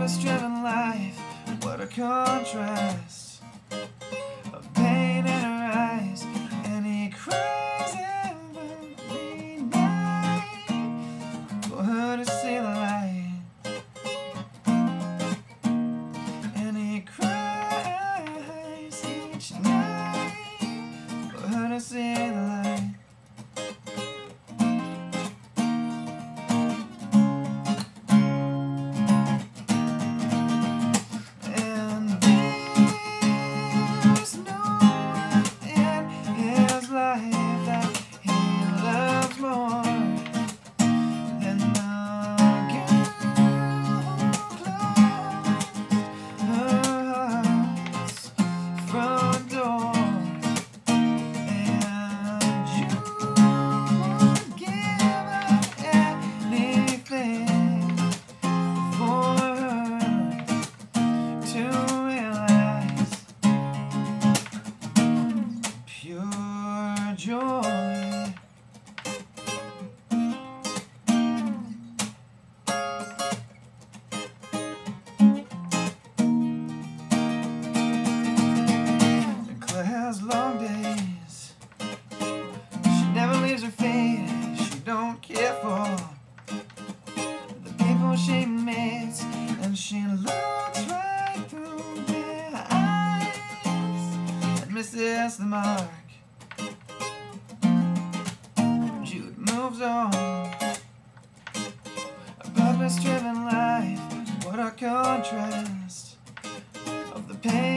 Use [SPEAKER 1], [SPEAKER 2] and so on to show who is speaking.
[SPEAKER 1] purpose-driven life, what a contrast of pain in her eyes, and he cries every night for her to see the light, and he cries each night for her to see the light. Joy. Claire has long days. She never leaves her feet. She don't care for the people she meets, and she looks right through their eyes and misses the mark. Jude moves on. A purpose-driven life, what a contrast of the pain